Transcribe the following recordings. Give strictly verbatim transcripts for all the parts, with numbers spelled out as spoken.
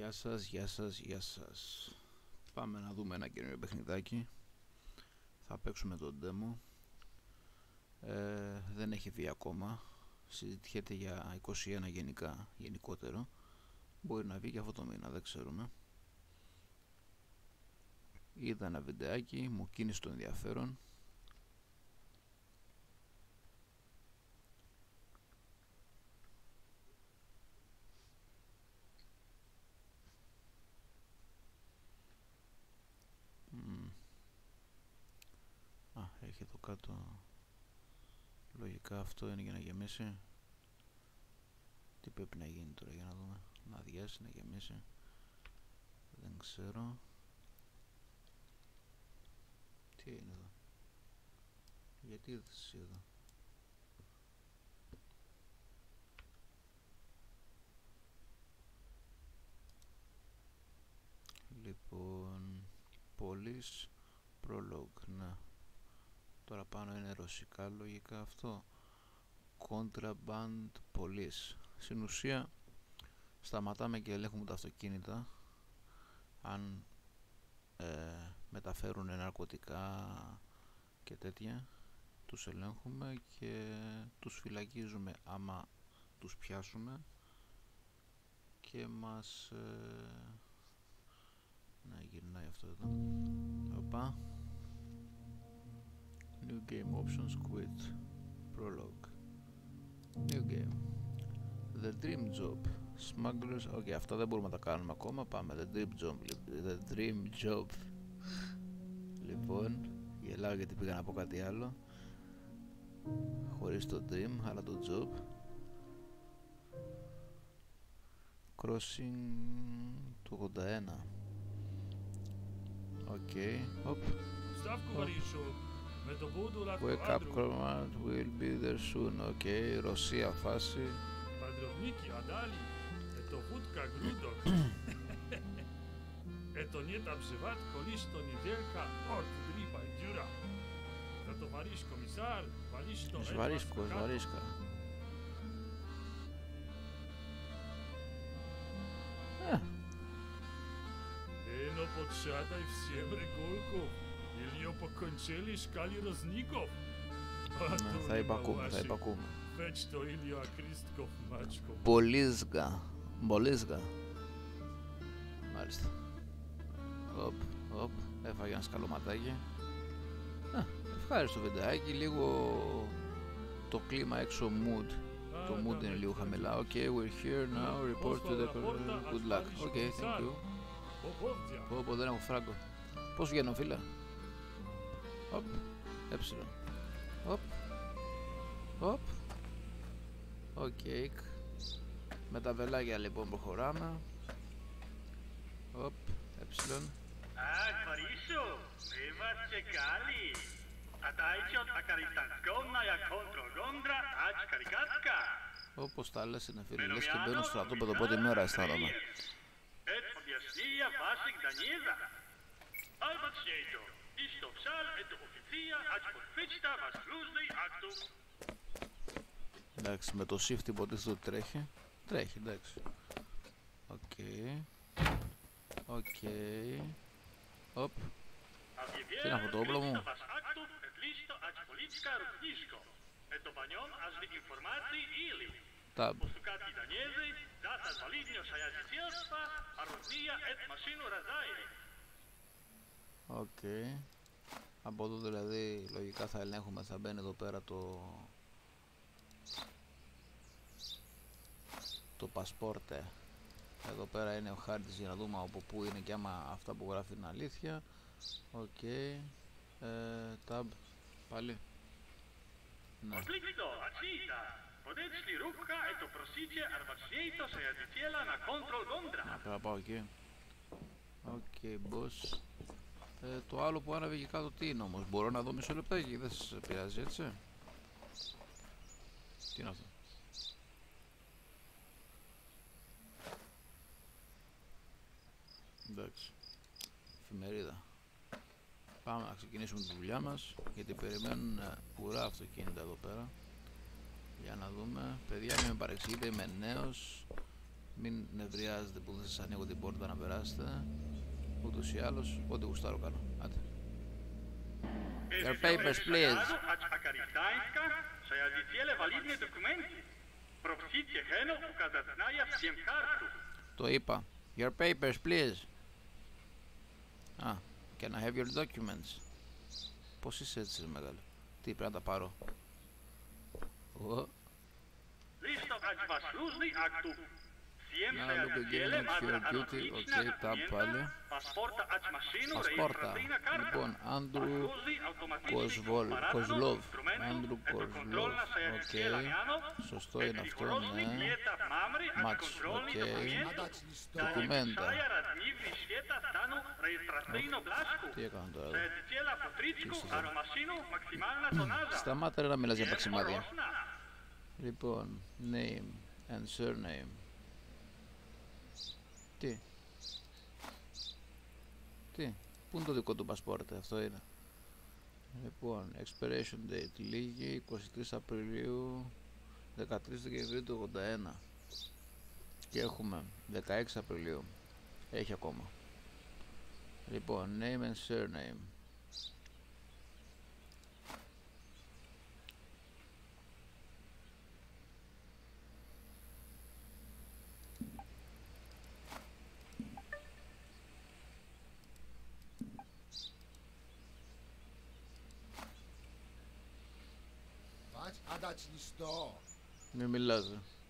Γεια σας, γεια σας, γεια σας. Πάμε να δούμε ένα καινούριο παιχνιδάκι. Θα παίξουμε το demo. ε, Δεν έχει βγει ακόμα. Συζητιέται για είκοσι ένα γενικά, γενικότερο. Μπορεί να βγει και αυτό το μήνα, δεν ξέρουμε. Είδα ένα βιντεάκι, μου κίνησε το ενδιαφέρον. Mm. Α, έχει εδώ κάτω. Λογικά αυτό είναι για να γεμίσει. Τι πρέπει να γίνει τώρα για να δούμε? Να αδειάσει, να γεμίσει. Δεν ξέρω. Τι είναι εδώ? Γιατί ήρθες εδώ? Λοιπόν, Police Prologue, ναι. Τώρα πάνω είναι ρωσικά λογικά αυτό. Contraband Police. Στην ουσία σταματάμε και ελέγχουμε τα αυτοκίνητα. Αν ε, μεταφέρουν ναρκωτικά και τέτοια, τους ελέγχουμε και τους φυλακίζουμε άμα τους πιάσουμε. Και μας ε, να γυρνάει αυτό εδώ. Οπα. New game options, quit, prologue, new game, the dream job, smugglers. Ok, αυτά δεν μπορούμε να τα κάνουμε ακόμα. Πάμε, the dream job, the dream job. Λοιπόν, γελάω γιατί πήγα να πω κάτι άλλο χωρίς το dream, αλλά το job. Crossing του ογδόντα ένα. Ok, hop. Wake up command will be there soon. Ok, Ρωσία φάση. Παντροβνίκη, Αντάλι, το βούτκα γκρούντοκ. Это не обзывать, коли что неделька от дриба дюра. За товарищ комиссар, вали что это Зваришко, зваришка. Ено подшатай всем реколку. Ильё покончили шкали разников. Ναι, θα υπακούμε, θα υπακούμε. Ведь что Ильё Акристков мачков. Πολύσγα, Πολύσγα. Μάλιστα. Οπ, οπ, έφαγε ένα σκαλωματάκι. Α, ευχάριστο βιντεάκι, λίγο το κλίμα έξω mood. Το mood είναι λίγο χαμηλά. Ok, we're here now, report to the... Good luck. Ok, thank you. Πω πω, δεν έχω φράγκο. Πώς βγαίνω, φίλε? Οπ, έψιλον. Οπ, οπ. Ok, με τα βελάγια λοιπόν προχωράμε. Οπ, έψιλον. Α, Παρίσο, με βάστε καλή. Ατάιτσιο τα καριτανσκόμναια κόντρο Λόνδρα, άτς καρικάτκα. Όπως τα λες είναι φίλοι, λες και μπαίνω στο στρατόπεδο πρώτη μέρα αισθάνομαι. Et objasnija vašeg Danjeza. Albatsjeto, isto psal et oficija, ać podpečta vas služnej aktu. Εντάξει, με το shift υποτίθεται ότι τρέχει. Τρέχει, εντάξει. Οκ. Οκ. Οπ. Τι είναι αυτό το όπλο μου? Tab. Οκ. Από εδώ δηλαδή λογικά θα ελέγχουμε, θα μπαίνει εδώ πέρα το το πασπόρτε. Εδώ πέρα είναι ο χάρτης για να δούμε από πού είναι και άμα αυτά που γράφει είναι αλήθεια. Οκ. ε, Tab. Πάλι. Ναι. Να πρέπει να πάω εκεί. Οκ, boss. Ε, το άλλο που άναβε εκεί κάτω τι είναι όμως? Μπορώ να δω μισό λεπτάκι, δεν σε πειράζει έτσι? Τι είναι αυτό? Εντάξει. Εφημερίδα. Πάμε να ξεκινήσουμε τη δουλειά μας, γιατί περιμένουν ουρά αυτοκίνητα εδώ πέρα. Για να δούμε. Παιδιά, μην με παρεξηγείτε, είμαι νέος. Μην νευριάζετε που δεν σας ανοίγω την πόρτα να περάσετε. Ούτως ή άλλως, ό,τι γουστάρω κάνω. Άντε. Your papers, please. Το είπα. Your papers, please. Α, can I have your documents? Πώς είσαι έτσι, μεγάλο? Τι, πρέπει να τα πάρω? Oh. Now look again at your duty. Okay, tab πάλι. Πασπόρτα. Λοιπόν, Άντρου Κοσβόλ, Κοσλόβ. Άντρου Κοσλόβ. Οκ. Σωστό είναι αυτό, ναι. Μάτς, οκ. Δοκουμέντα. Τι έκανα τώρα εδώ? Σταμάτα ρε να μιλάς για παξιμάδια. Λοιπόν, name and surname. Τι? Τι? Πού είναι το δικό του πασπόρτε? Αυτό είναι. Λοιπόν, expiration date λίγη είκοσι τρεις Απριλίου δεκατρείς Δεκεμβρίου του ογδόντα ένα. Και έχουμε δεκαέξι Απριλίου. Έχει ακόμα. Λοιπόν, name and surname. Μην μιλάς.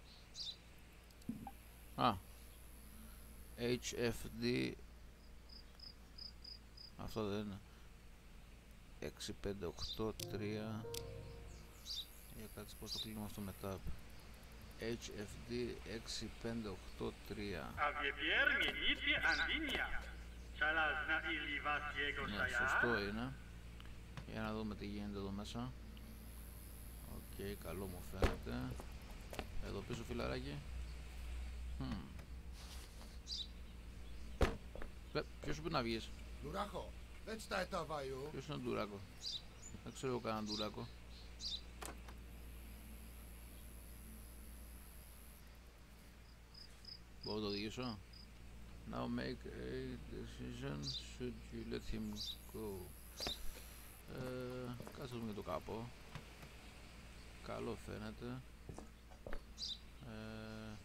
Α, έιτς εφ ντι. Αυτό δεν είναι. έξι πέντε οκτώ τρία. Για κάτσε πως το κλείνουμε αυτό μετά. έιτς εφ ντι έξι πέντε οκτώ τρία. Ναι, σωστό είναι. Για να δούμε τι γίνεται εδώ μέσα. Οκ, okay, καλό μου φαίνεται. Εδώ πίσω φιλαράκι. Hmm. Λε, ποιος σου πει να βγεις? Ντουράκο, δεν τσιτάει τα βαϊού. Ποιος είναι ο Ντουράκο? Δεν ξέρω εγώ κανέναν Ντουράκο. Μπορώ να το οδηγήσω? Now make a decision. Should you let him go? Ε, κάτσε δούμε και το κάπου. Καλό φαίνεται. Ε,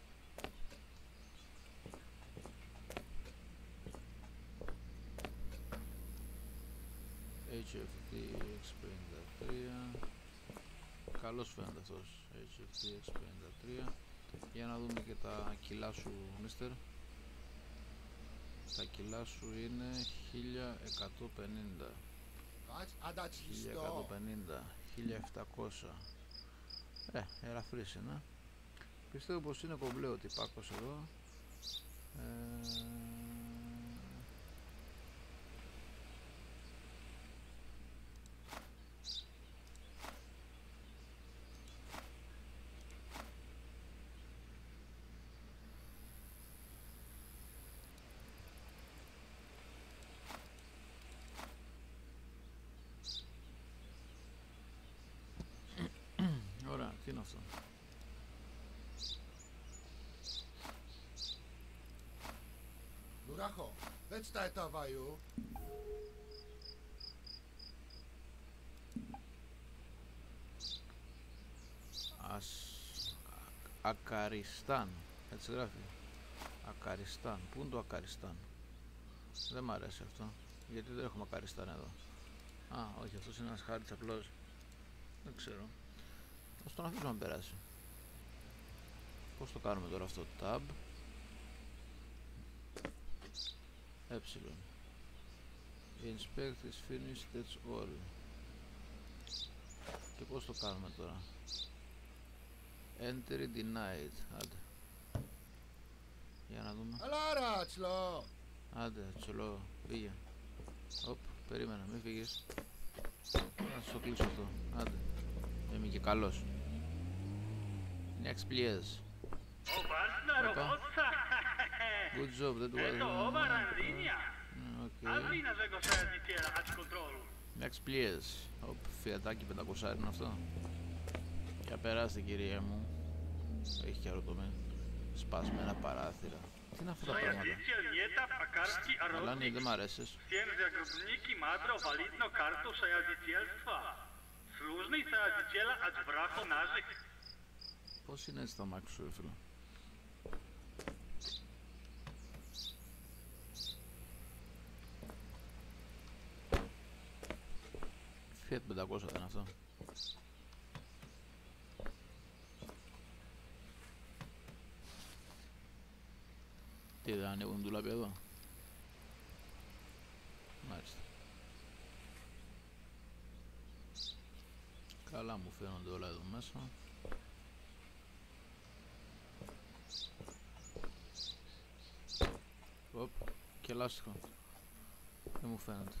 έιτς εφ ντι εξ πενήντα τρία. Καλός φαίνεται αυτός. έιτς εφ ντι εξ πενήντα τρία. Για να δούμε και τα κιλά σου, μίστερ. Τα κιλά σου είναι χίλια εκατόν πενήντα. χίλια εκατόν πενήντα. χίλια επτακόσια. Ε, ελαφρύς είναι. Πιστεύω πως είναι κομπλέ ο τυπάκος εδώ. Ε... Ωραία, τι είναι αυτό? Ντουράκο, δεν τσιτάει τα βαϊού. Ας... Ακαριστάν, έτσι γράφει. Ακαριστάν, πού είναι το Ακαριστάν? Δεν μ' αρέσει αυτό. Γιατί δεν έχουμε Ακαριστάν εδώ? Α, όχι, αυτός είναι ένας χάρτης απλός. Δεν ξέρω. Ας τον αφήσουμε να περάσει. Πώς το κάνουμε τώρα αυτό? Tab Ε Inspect is finished, that's all. Και πώς το κάνουμε τώρα? Entry denied. Άντε. Για να δούμε. Αλάρα, τσλό. Άντε, τσλό, πήγε. Οπ, περίμενα, μην φύγεις. Να σου το κλείσω αυτό. Άντε. Είμαι και καλός. Next please. Good job, that was... Okay. Next please. Οπ, φιατάκι πεντακόσια είναι αυτό. Για περάστε κυρία μου. Έχει και αεροτομή. Σπασμένα παράθυρα. Τι είναι αυτά τα πράγματα? Sajadiciel njeta pakarski Αλλά ναι, arodnik. δεν μ' αρέσεις. Всем загрубники мадро валидно карту sajadicielstva. Служный sajadiciela от брахо нажик. Πώς είναι έτσι τα μάξι σου, φίλε? Fiat πεντακόσια δεν είναι αυτό? Τι, δεν ανοίγουν ντουλάπια εδώ? Μάλιστα. Καλά μου φαίνονται όλα εδώ μέσα. Οπ, και λάστιχο. Δεν μου φαίνεται.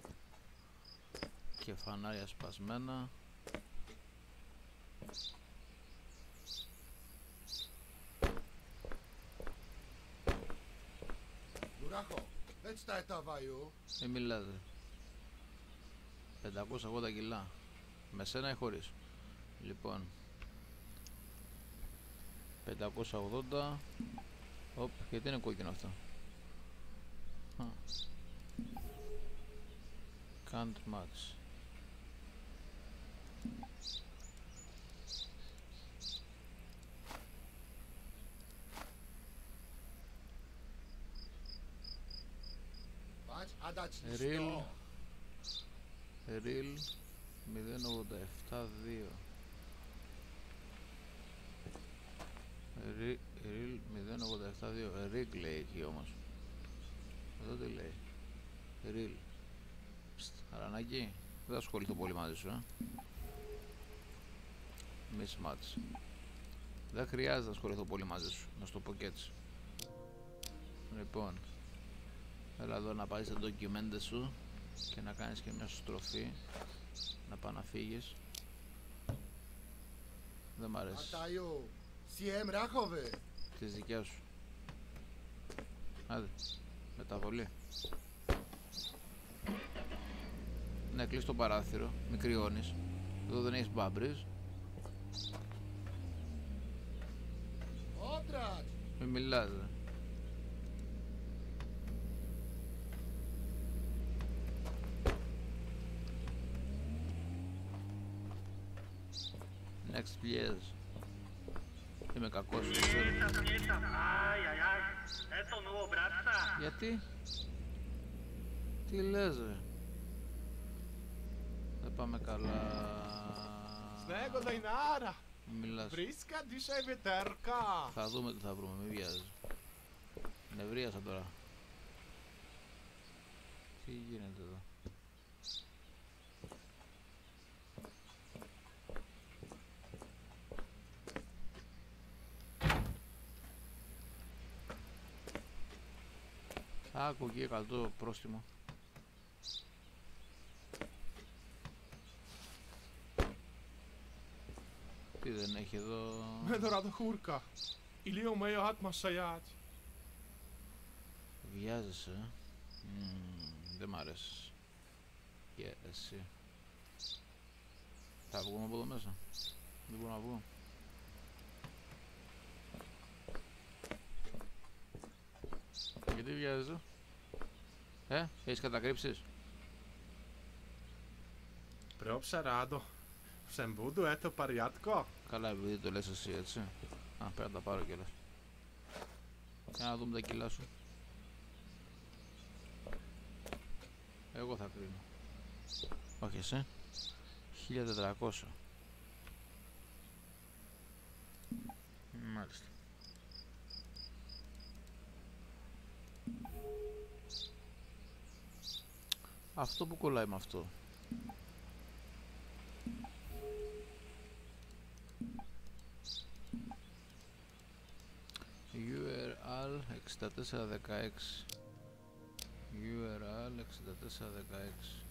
Και φανάρια σπασμένα. Δουράχο, δεν τσιτάει το βαϊού. Μην μιλάτε. πεντακόσια ογδόντα κιλά. Με σένα ή χωρίς? Λοιπόν, πεντακόσια ογδόντα. Οπ, γιατί είναι κόκκινο αυτό? Can't match. Πάτς, αντάτσι Ριλ. Ριλ μηδέν ογδόντα επτά δύο. Ριλ μηδέν ογδόντα επτά δύο. Ριλ λέει εκεί όμως. Εδώ τι λέει? Ριλ. Αρανάκι, δεν θα ασχοληθώ πολύ μαζί σου, ε. Mismatch. Δεν χρειάζεται να ασχοληθώ πολύ μαζί σου, να σου το πω και έτσι. Λοιπόν, έλα εδώ να πάρεις τα ντοκιμέντε σου και να κάνεις και μια στροφή. Να πάω να φύγεις. Δεν μ' αρέσει. Αταϊού, σιέμ ράχοβε. Τις δικιάς σου. Άντε, μεταβολή. Ναι, κλείς το παράθυρο, μη κρυώνεις. Εδώ δεν έχεις μπάμπρες. Όντρατ. Μη μιλάς, ρε. Next, please. Είμαι κακός, δεν ξέρω. Πιέσα, πιέσα. Ай, ай, ай. Έτο νουο, μπράτσα. Γιατί? Τι λες, ρε? Δεν πάμε καλά. Snego Dainara! Μη μιλάς. Vriska dzisiaj wieterka! Θα δούμε τι θα βρούμε, μη βιάζεις. Νευρίασα τώρα. Τι γίνεται εδώ? Άκου εκεί εκατό πρόστιμο. Τι δεν έχει εδώ? Με τώρα το χούρκα. Ηλίο με ο άτμα σαγιάτ. Βιάζεσαι, ε? Mm, δεν μ' αρέσει. Και εσύ. Θα βγούμε από εδώ μέσα? Δεν μπορώ να βγω. Γιατί βιάζεσαι? Ε, έχεις κατακρύψεις? Preobservado. Sem budu eto pariatko. Καλά, επειδή το λες εσύ, έτσι. Α, πρέπει να τα πάρω κιόλας. Για να δούμε τα κιλά σου. Εγώ θα κρίνω. Όχι εσύ. χίλια τετρακόσια. Μάλιστα. Αυτό που κολλάει με αυτό? γιου αρ ελ εξήντα τέσσερα δεκαέξι. γιου αρ ελ εξήντα τέσσερα δεκαέξι.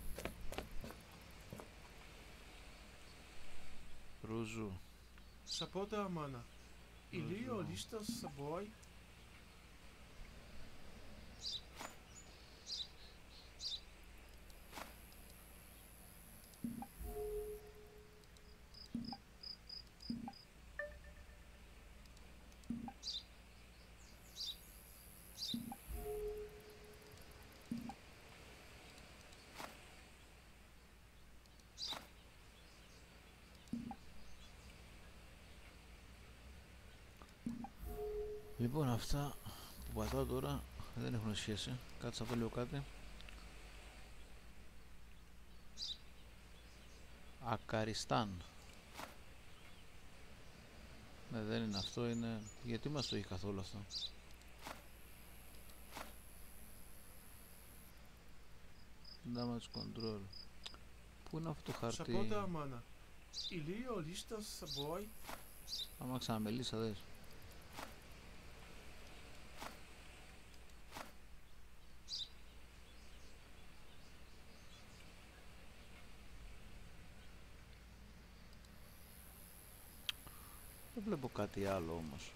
Ρούζου. Σαπότε αμάνα. Ηλίο λίστος σαμπόι. Λοιπόν, αυτά που πατάω τώρα δεν έχουν σχέση. Κάτσε αυτό λίγο κάτι. Ακαριστάν. Ναι, δεν είναι αυτό, είναι... Γιατί μας το έχει καθόλου αυτό? Damage control. Πού είναι αυτό το χαρτί? Σαπότα μάνα. Ηλίο λίστος σαμπόι. Άμα ξαναμελίσα δες. Δεν βλέπω κάτι άλλο όμως.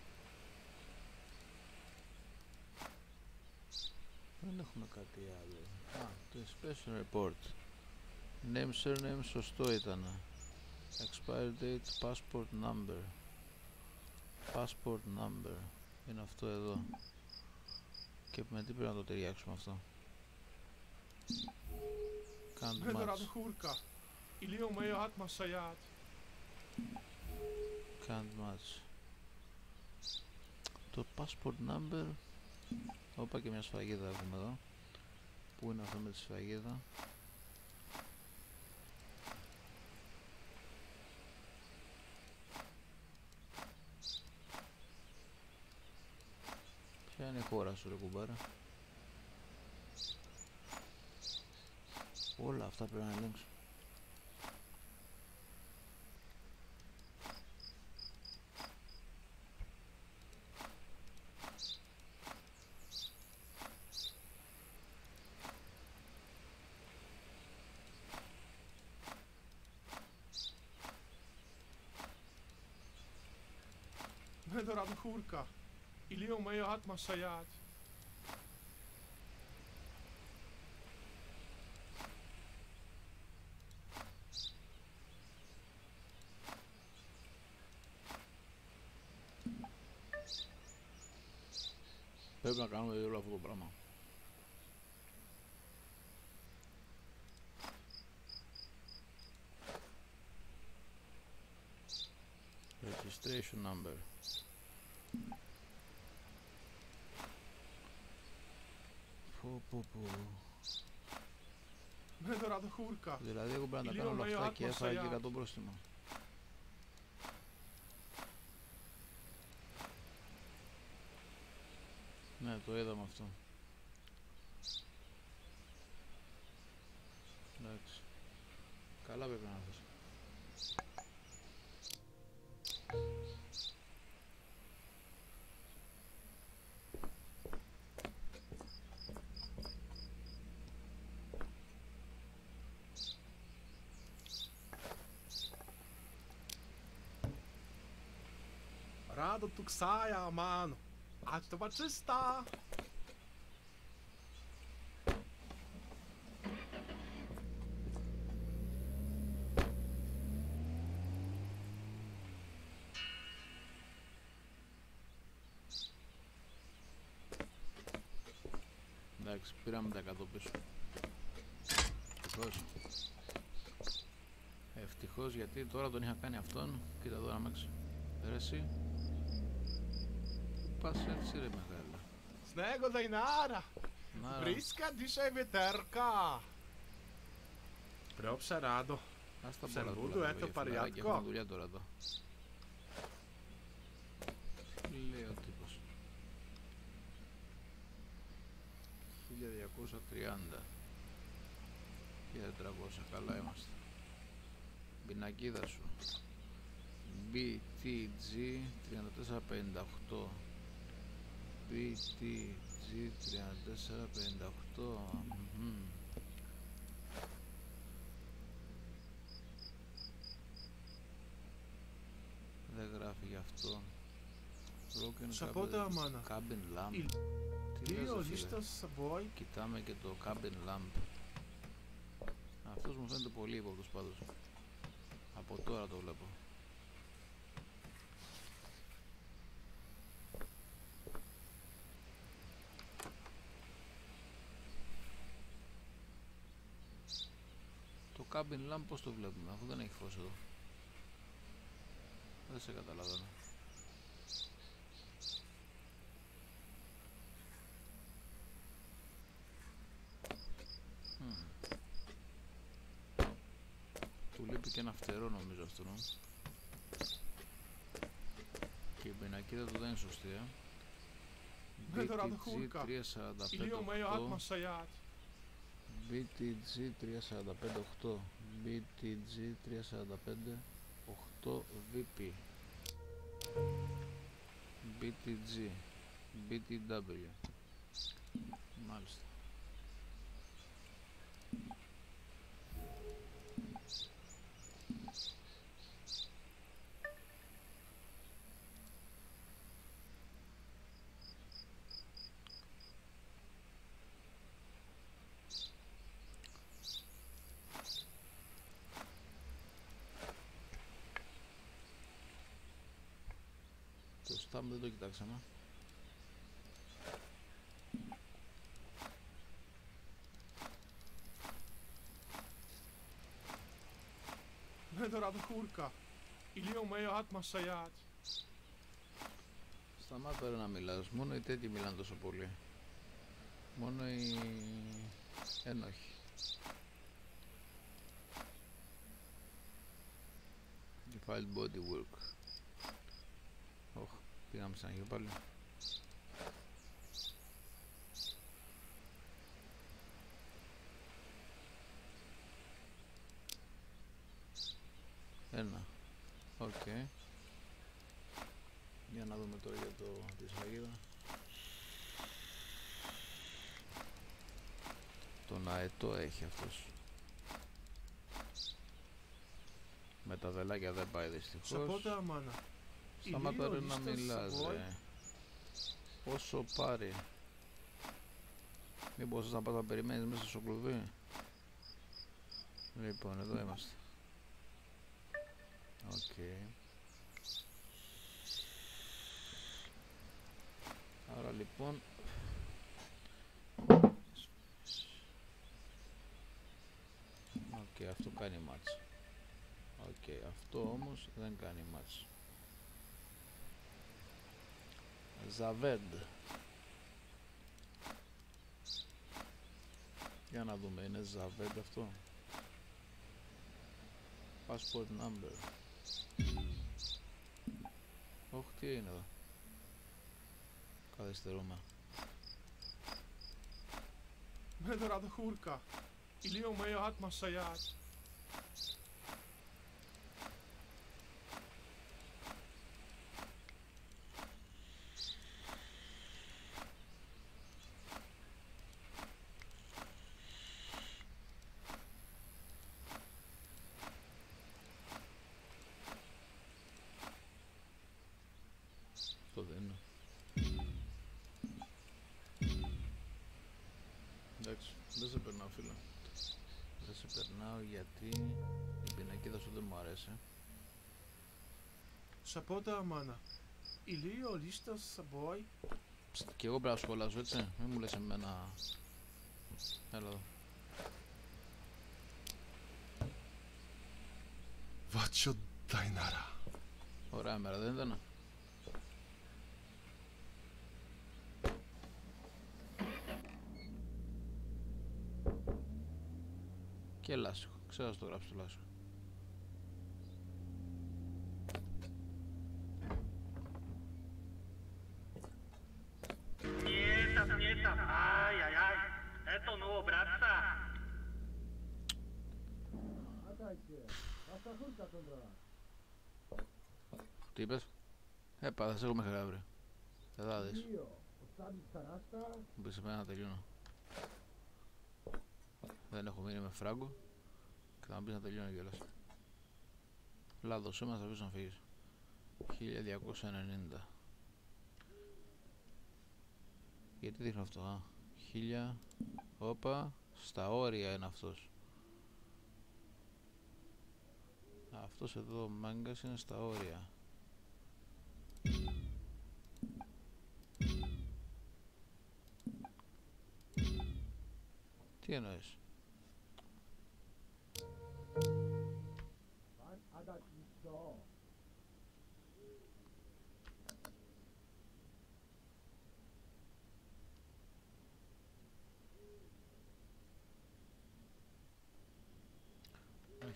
Δεν έχουμε κάτι άλλο. Α, το inspection report. Name, surname, σωστό ήταν. Expiry date, passport number. Passport number. Είναι αυτό εδώ. Και με τι πρέπει να το ταιριάξουμε αυτό? Can't Vedorado match. χούρκα. Ηλίο μέιο άτμα σαγιάτ. Can't match. Το passport number. Όπα, και μια σφραγίδα έχουμε εδώ. Πού είναι αυτό με τη σφραγίδα? Ποια είναι η χώρα σου ρε κουμπάρα? Όλα αυτά πρέπει να ελέγξω. Vedorado χούρκα. Ηλίο μέιο άτμα σαγιάτ. Πρέπει να κάνουμε όλο αυτό το πράγμα. Registration number. Πω πω πω. Vedorado χούρκα. Δηλαδή εγώ πρέπει να τα Ηλίο κάνω όλα μέιο αυτά και άτμα έφαγα και σαγιάτ. εκατό πρόστιμο. Ναι, το είδαμε αυτό. Εντάξει. Καλά πρέπει να έρθεις. Rado tu ksaja, mano. Ať to má čistá. Εντάξει, πήραμε τα εκατό πίσω. Ευτυχώς. Ευτυχώς, γιατί τώρα τον είχα κάνει αυτόν. Κοίτα εδώ να μέξει. Ρε εσύ. Πας έτσι ρε μεγάλα. Snego dajnara. Να, Briska dzisiaj wieterka. Πρόψα Ράντο. ας τα σε πολλά βούδου, δουλειά, έτο βέβαια, παριάτικο. φιλαράκι, έχουμε δουλειά τώρα εδώ. Λέει ο τύπος. χίλια διακόσια τριάντα και τετρακόσια, καλά είμαστε. Πινακίδα σου. μπι τι τζι τριάντα τέσσερα πενήντα οκτώ. μπι τι τζι τριάντα τέσσερα πενήντα οκτώ. μμμ. Δεν γράφει γι' αυτό. Broken Σαπότα, cabin- μάνα. cabin lamp. Η- Τι λες, Δύο ρε φίλε? λίστος σαμπόι. Κοιτάμε και το cabin lamp. Αυτός μου φαίνεται πολύ ύποπτος πάντως. Από τώρα το βλέπω. Το cabin lamp πώς το βλέπουμε, αφού δεν έχει φως εδώ? Δεν σε καταλαβαίνω. λείπει και ένα φτερό νομίζω αυτό. Και η πινακίδα του δεν είναι σωστή, ε. Με το μπι τι τζι ραδοχούρκα. τριακόσια σαράντα πέντε Ηλίο με οκτώ, άτμα σαγιάτ. μπι τι τζι τριακόσια σαράντα πέντε οκτώ, μπι τι τζι τριακόσια σαράντα πέντε οκτώ βι πι, μπι τι τζι, μπι τι ντάμπλιου. Μάλιστα. Το stamp δεν το κοιτάξαμε. Με το ραδοχούρκα. Ηλίο με άτμα σαγιάτ. Σταμάτα ρε να μιλάς, μόνο οι τέτοιοι μιλάνε τόσο πολύ. Μόνο οι ένοχοι. Defiled bodywork. Ωχ, πήγαμε σαν γύρω πάλι. Ένα. Οκ. Okay. Για να δούμε τώρα για το τη σφαγίδα. Τον αετό έχει αυτός. Με τα βελάκια δεν πάει δυστυχώς. Σαπότε αμάνα. Σταμάτα ρε να μιλάς ρε. Πόσο πάρει. Μήπως να πας να περιμένεις μέσα στο κλουβί. Λοιπόν, εδώ είμαστε. Οκ. Okay. Άρα λοιπόν Οκ, okay, αυτό κάνει μάτς. Οκ, okay, αυτό όμως δεν κάνει μάτς. Ζαβέντ. Για να δούμε, είναι Ζαβέντ αυτό. Passport number. Όχι, τι είναι εδώ. Καθυστερούμε. Με το ραδοχούρκα. Ηλίο με άτμα σαγιάτ. Αυτό δεν είναι. Εντάξει, δεν σε περνάω φίλε. Δεν σε περνάω γιατί η πινακίδα σου δεν μου αρέσει. Σαπότε αμάνα. Ηλίο λίστας σαμπόι. Και εγώ πρέπει να σχολάσω, έτσι. Μην μου λες εμένα. Έλα εδώ. Βάτσιο νταϊνάρα. Ωραία μέρα, δεν ήταν. Και λάσιχο, ξέρω να το γράψω το λάσιχο. Quieta, quieta. Ay, ay, ay. Esto no, bratza. Τι είπες? Έπα, θα σε έχω μέχρι αύριο. Δεν θα δεις. Μου πεις εμένα να τελειώνω. Δεν έχω μείνει με φράγκο. Και θα μου πεις να τελειώνω κιόλας. Λάδωσέ μας, θα πεις να φύγεις. χίλια διακόσια ενενήντα. Γιατί δείχνω αυτό, α? χίλια. Όπα. Στα όρια είναι αυτός. Αυτός εδώ ο μάγκας είναι στα όρια. Τι εννοείς?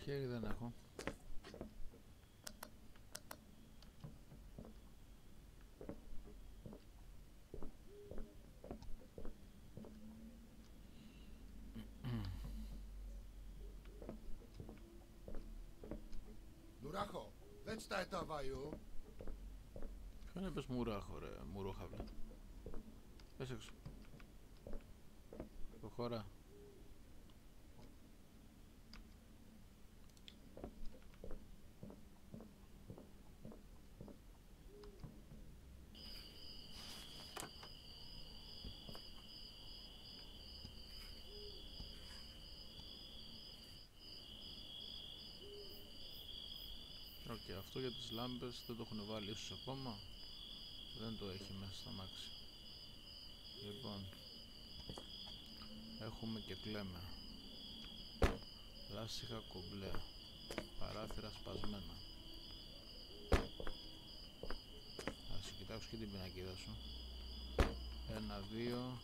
Μαχαίρι δεν έχω. Νουράχο, δεν τσιτάει τα βαϊού. Ποιον είπες μουράχο ρε, μουρόχαυλα. Πες έξω. Προχώρα. Οκ, okay, αυτό για τις λάμπες δεν το έχουν βάλει ίσως ακόμα. Δεν το έχει μέσα στα μάξι. Λοιπόν, έχουμε και κλέμε. Λάστιχα κομπλέ. Παράθυρα σπασμένα. Ας κοιτάξω και την πινακίδα σου. Ένα, δύο.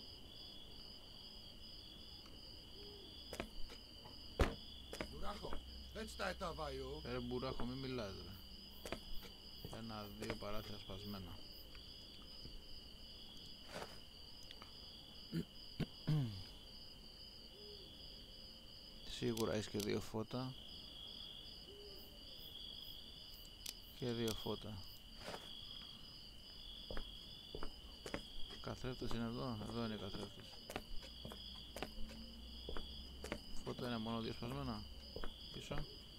Νουράχο, δεν τσιτάει τα βαϊού. Ρε μπουράχο, μη μιλάς ρε. Ένα, δύο παράθυρα σπασμένα. Σίγουρα έχεις και δύο φώτα. Και δύο φώτα. Καθρέφτες είναι εδώ, εδώ είναι οι καθρέφτες. Φώτα είναι μόνο δύο σπασμένα. Πίσω.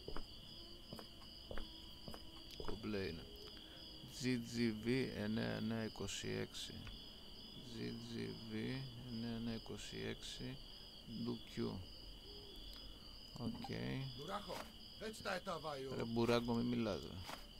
Κομπλέ είναι. τζι τζι βι εννιά εννιά είκοσι έξι. τζι τζι βι εννιά εννιά είκοσι έξι ντουκιού. Οκ. Νουράχο, δεν τσιτάει τα βαϊού. Ρε μπουράγκο, μη μιλάς ρε.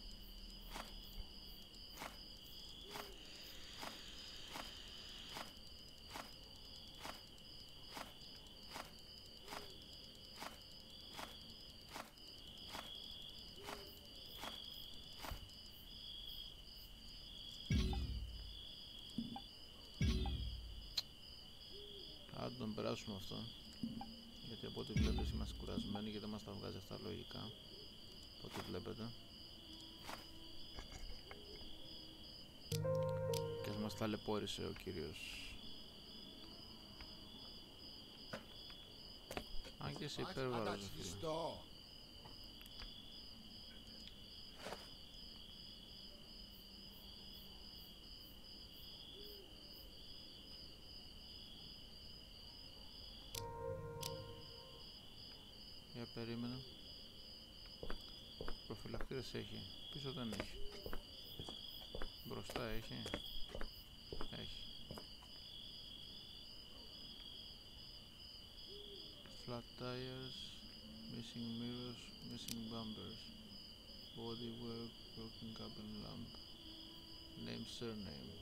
Αν τον περάσουμε αυτό, γιατί από ό,τι βλέπεις είμαστε κουρασμένοι και δεν μας τα βγάζει αυτά λογικά, από ό,τι βλέπετε. Και ας μας ταλαιπώρησε ο κύριος. Αν και είσαι υπέρβαρος ρε φίλε. Ανταξιστό. Για περίμενα. Προφυλακτήρες έχει. Πίσω δεν έχει. Μπροστά έχει. Έχει. Flat tires. Missing mirrors. Missing bumpers. Bodywork. Broken cabin lamp. Name, surname.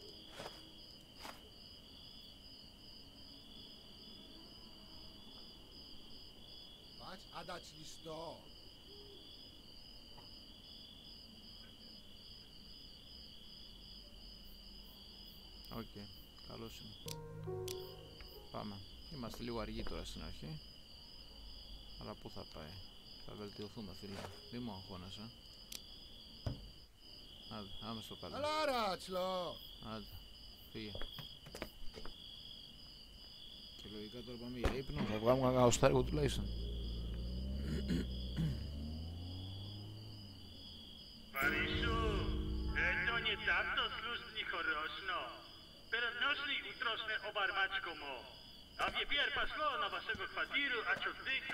Βάτς, ανταξιστό. Οκ, okay. Καλώς είναι. Πάμε. Είμαστε λίγο αργοί τώρα στην αρχή. Αλλά πού θα πάει. Θα βελτιωθούμε φίλε. Μη μου αγχώνεσαι. Άντε, άμε στο καλό. Καλά ράτσλο. Άντε, φύγε. Και λογικά τώρα πάμε για ύπνο. Θα βγάλουμε ένα καοστάρικο τουλάχιστον. Παρίσου, это не так-то слушать хорошо. Передношли утросне обармачкому. А теперь пошло на вашего квартиру отчетника.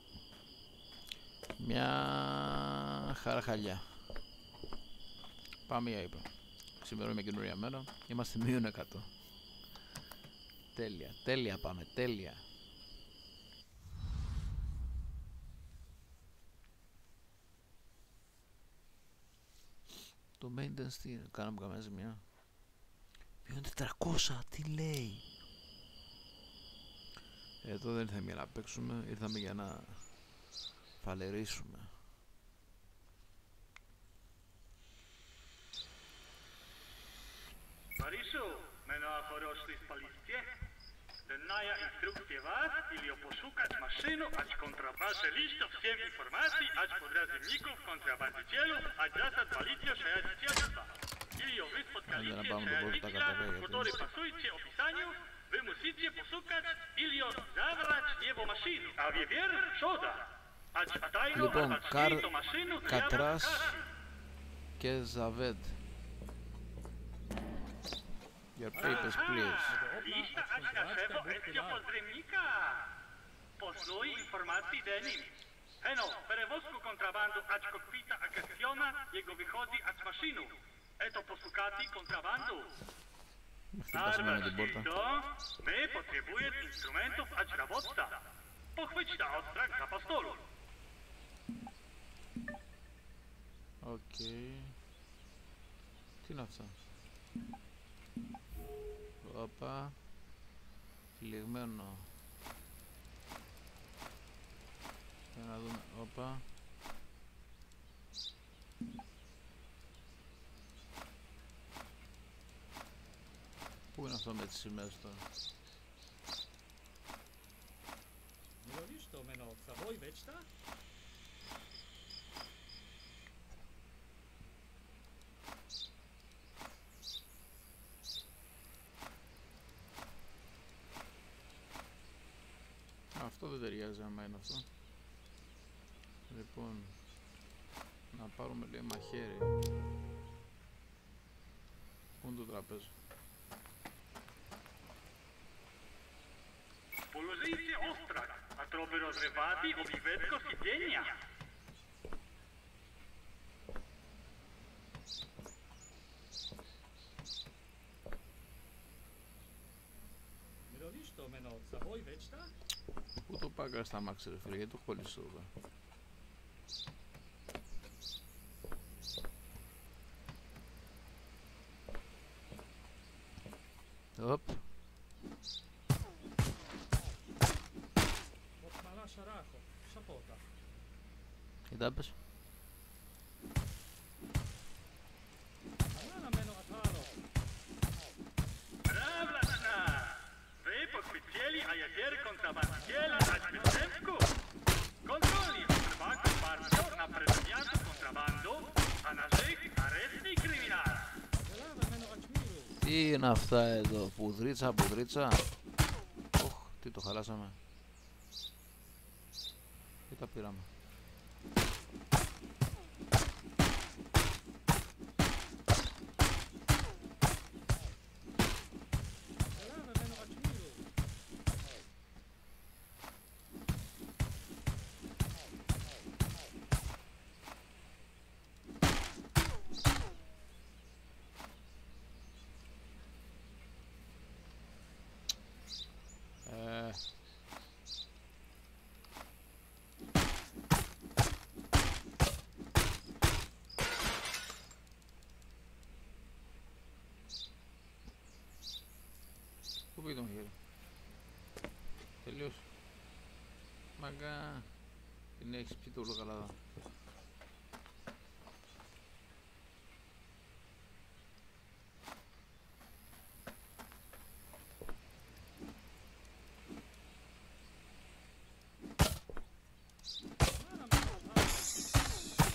Μια χαραχαλιά. Πάμε για ύπνο. Σήμερα είναι μια καινούρια μέρα. Είμαστε μείον εκατό. Τέλεια, τέλεια πάμε, τέλεια. Το maintenance τι είναι, κάναμε καμιά ζημιά. Μείον τετρακόσια, τι λέει. Εδώ δεν ήρθαμε για να παίξουμε, ήρθαμε για να φαλερίσουμε. Παρίσου, με να αφορώσεις παλίστια. Dennaja instrukcija vas ili opošukać maszynu, ać kontrabase listo всем информации, ać подразумников контрабандителю, ać засад полиция шеядительства. Или вы spotkaliście шеядителя, который pasujcie opisaniu, wy musicie posukać ili zabrać jego maszynu. A wie wier, szoda. Ać tajno, Λοιπόν, ać Καρ, to maszynu, Κατράς και Ζαβέντ. Your papers, please. Lista ać naszego ekspozrymnika. Posluj informacji denim. Eno, перевозку kontrabandu ać kokpita akacjona, jego wychodzi ać maszynu. Eto posukati kontrabandu. Χτυπάσαμε με την πόρτα. My potrzebuje instrumentów ać dowódca. Pochwyć ta odstrach za pastolu. Οκ. Τι είναι αυτά? Όπα. Λιγμένο. Για να δούμε. Όπα. Πού είναι αυτό με τις σημαίες τώρα? Robisz to, Menot, zaboj večta? Αυτό δεν ταιριάζει άμα είναι αυτό. Λοιπόν, να πάρουμε λέει μαχαίρι. Πού είναι το τραπέζι? Położyjcie ostrak, a troby rozrywati obiwetko siedzenia. Robisz to, Menot, zaboj večta? Πού το πάω στα μάξι ρε φίλε, γιατί το κόλλησε εδώ? Οπ. Otmala šaraho, šapota. Κοίτα πες. Alana meno atalo. Prawda, wy podchwycieli, a ja wier kontrabandiciela, ać występku. Kontroli trwaku partią na prezydniatu kontrabandu, a na żych areszty i kryminal. Zelava meno ačmiru. Τι είναι αυτά εδώ, πουδρίτσα, πουδρίτσα. Οχ, τι το χαλάσαμε. Τι τα πήραμε? Zelava meno ačmiru. Ε... Πού πήγε το μαχαίρι? Τελείωσε. Μαγκά. Την έχεις πει το όλο καλά εδώ. Alana meno atalo.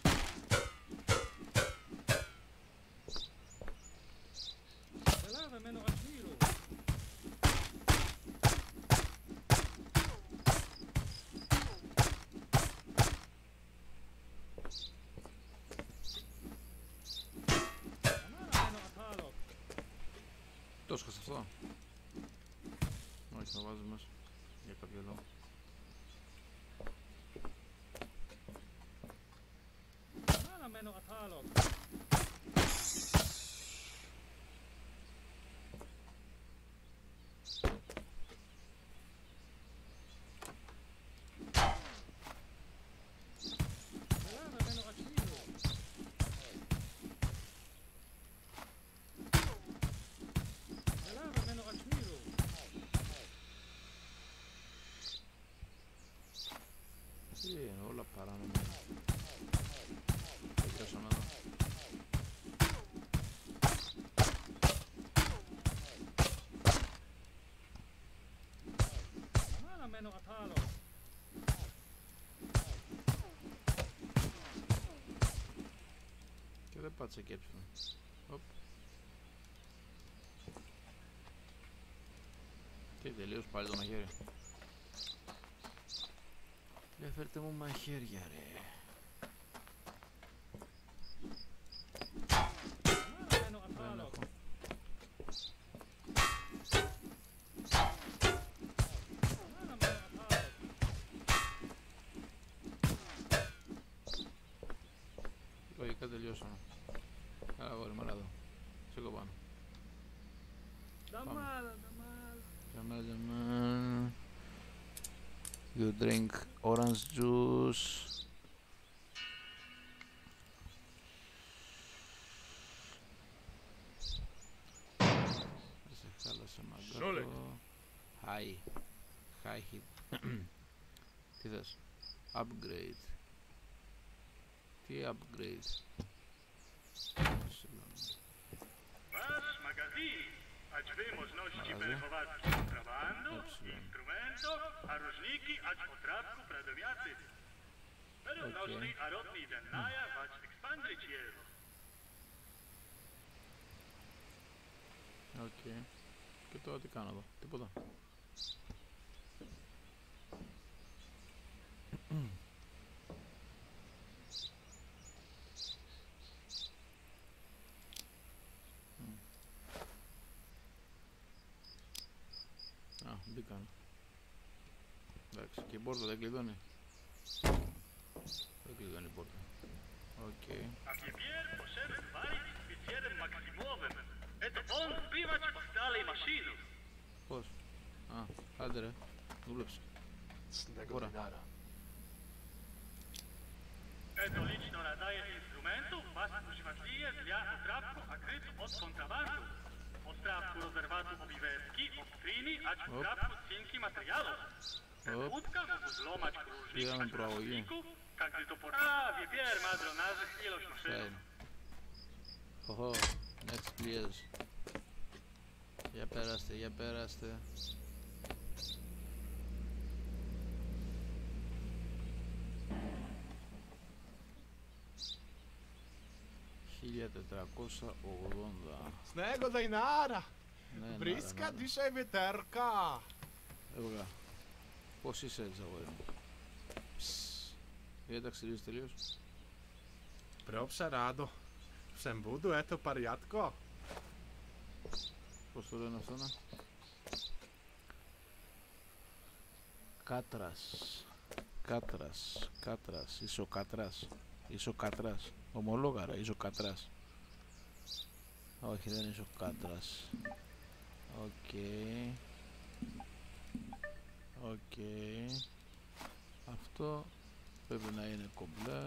Zelava meno ačmiru. Alana meno atalo. Το έσχασε αυτό? Όχι, το βάζω μέσα. Για κάποιο λόγο. Alana meno atalo. Zelava meno ačmiru. Zelava meno ačmiru. Τι είναι, όλα παράνομα. Το πιάσαμε εδώ. Άνω ατάλο. Και δεν πάτησε και έψιλον. Οπ. Και τελείως πάλι το μαχαίρι. Για φέρτε μου μαχαίρια ρε. Άνω Δεν ατάλο. έχω. Άνω ατάλο. Λογικά τελειώσαμε. Καλά αγόρι μου, έλα εδώ. Σήκω πάνω. Δαμάλα, δαμάλα. Jamal, Jamal. You drink orange juice. Σε χάλασε Σόλεκ. μαγκάτο. High. High hit. Τι θες? Upgrade. Τι upgrade? Συγγνώμη. Vaš magazin, ač vemo znošči Raze. prehovati kontrabandu, Epsilon. instrumento, a rožniki ač potrapku predovjaci. Pero Okej. nošli a rodni dennaja vač ekspandričijevo. Οκ. Και τώρα τι κάνω εδώ? Τίποτα. Α, μπήκαν. Εντάξει, και η πόρτα δεν κλειδώνει. Δεν κλειδώνει η πόρτα. Οκ. A kjepier posebej varit spicijerem maksimovem. Eto on zbivač ostale mašinu. Πώς? Α, άντε ρε. Δούλεψε. Τώρα. Eto lično nadaje instrumentu, vas uživatlije zlja utrapku akritu od kontrabandu. Ostrapku rozervatu obiveski, oktrini, ač Op. utrapku cinki materijalov. Οπ. Utka mogu zlomač kružnik, Πήγαμε ač προαγωγή. rožniku, kak ti to pora... A, vjepier madro nazve htjelo što Ποια se... είναι? Οχο, next please. Για πέραστε, για πέραστε. χίλια τετρακόσια ογδόντα. Sntego dajnara. Ναι, ναι, Briska ναι, ναι. dzisiaj witerka. Έβγα. Πώς είσαι έτσι αγόρι μου? Γιατί ταξιδίζεις τελείως? Proszę rado. W Sembudu eto pariatko. Πώς το λένε αυτό να? Κάτρας. Κάτρας. Κάτρας. Είσαι ο Κάτρας. Είσαι ο Κάτρας. Ομολόγα ρε, είσαι ο Κάτρας. Όχι, δεν είσαι ο Κάτρας. Οκ. Οκ. Αυτό πρέπει να είναι κομπλέ.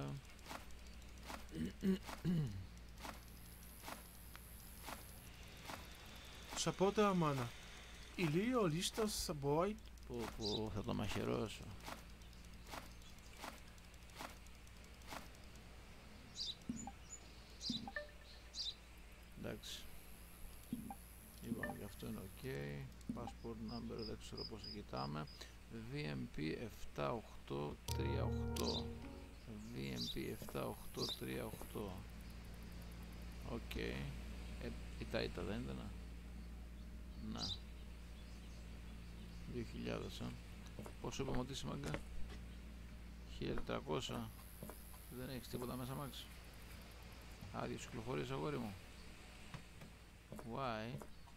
Σαπότα αμάνα. Ηλίο λίστος σαμπόι. Που, που θα το μαχαιρώσω. Εντάξει. Είπαμε και αυτό είναι ok. Passport number δεν ξέρω πώς το κοιτάμε. βι εμ πι επτά οκτώ τρία οκτώ. βι εμ πι επτά οκτώ τρία οκτώ. Οκ. Ε, ητα ητα δεν ήταν? Να. δύο χιλιάδες, ε. Πόσο είπαμε ότι είσαι μάγκα? χίλια τετρακόσια. Δεν έχεις τίποτα μέσα μάξι? Άδειες κυκλοφορίες αγόρι μου. Why?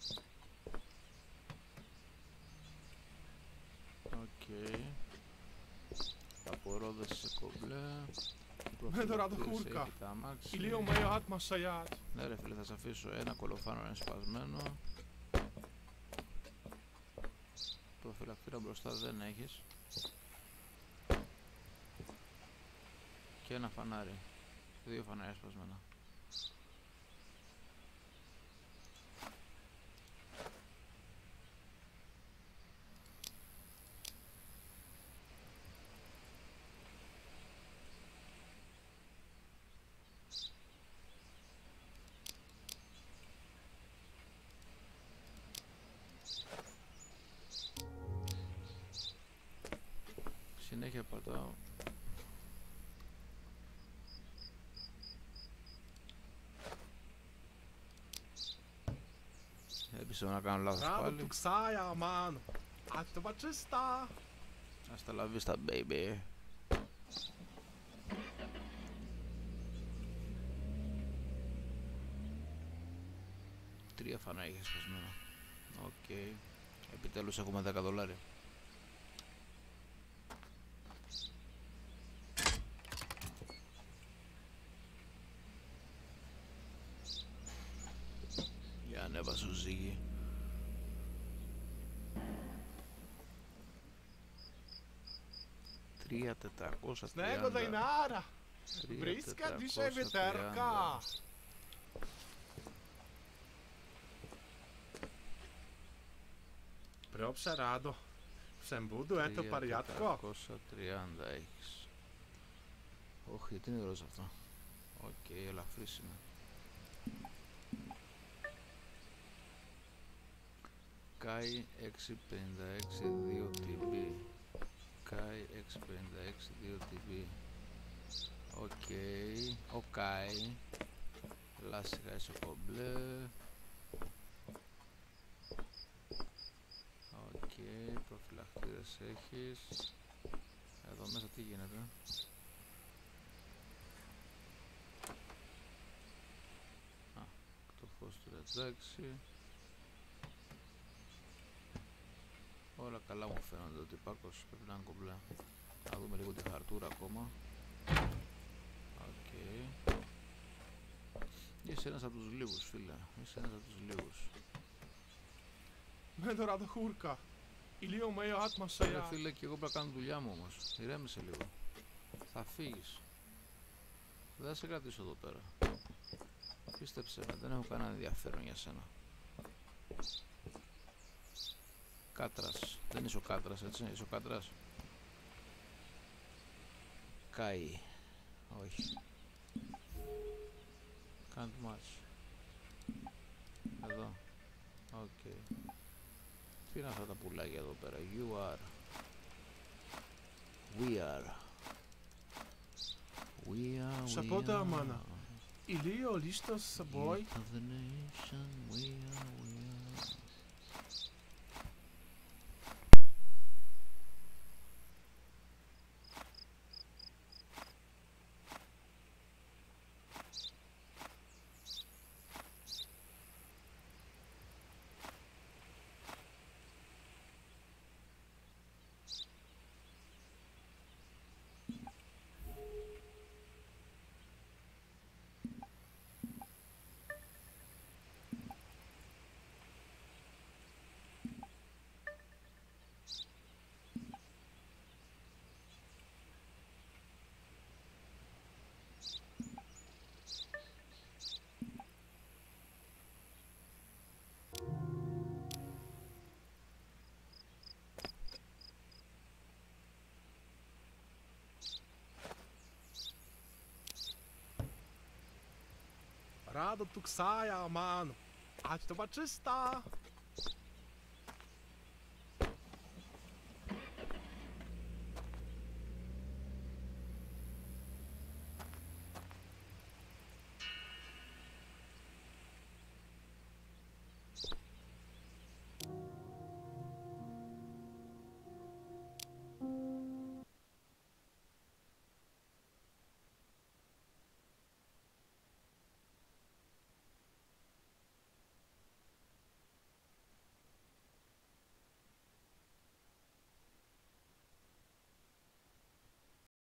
Οκ. Απορρόδες σε κομπλέ. Με το ράδο Προφυλακτήρες χούρκα. έχει τα αμάξι. Ηλίο μέιο άτμα σαγιάτ. Ναι ρε φίλε, θα σε αφήσω ένα κολοφάνο, ένα σπασμένο. Προφυλακτήρα μπροστά δεν έχεις. Και ένα φανάρι. Δύο φανάρια σπασμένα. συνέχεια πατάω. Έπεισε να κάνω λάθος Rado πάλι. tu ksaja, mano. A to baczysta. Hasta la vista, baby. Τρία φανάρια σπασμένα. Οκ. Okay. Επιτέλους έχουμε δέκα δολάρια. Για ανέβα σου ζύγι. Τρία τετρακόσια Nego dejnara. Briska dzisiaj witerka. Proszę, Rado. Przembudu, eto pariatko. τετρακόσια τριάντα έχεις. Όχι, τι είναι ροζ αυτό. Οκ, okay, ελαφρύς είναι. Κάι έξι πενήντα έξι δύο τι μπι. Κάι έξι πενήντα έξι δύο τι μπι. Οκ, ο Κάι. Λάσικα είσαι κομπλέ. Οκ, προφυλακτήρες έχεις. Εδώ μέσα τι γίνεται. Α, το φως του εντάξει. Όλα καλά μου φαίνονται, ότι Πάκος πρέπει να είναι κομπλέ. Θα δούμε λίγο τη χαρτούρα ακόμα. Οκ. Okay. Είσαι ένας από τους λίγους, φίλε. Είσαι ένας από τους λίγους. Με το Rado χούρκα. Ηλίο με ο άτμος Ρε φίλε, και εγώ πρέπει να κάνω δουλειά μου όμως. Ηρέμησε λίγο. Θα φύγεις. Δεν θα σε κρατήσω εδώ πέρα. Πίστεψε με, δεν έχω κανένα ενδιαφέρον για σένα. Κάτρας. Δεν είσαι ο Κάτρας, έτσι, είσαι ο Κάτρας. Κάι. Όχι. Can't match. Εδώ. Οκ. Okay. Τι είναι αυτά τα πουλάκια εδώ πέρα. You are. We are. We are. Σαπότα, αμάνα. Ηλίο λίστος σε boy. Of the nation. We are. We are. Rado tu ksaja, mano. A to baczysta.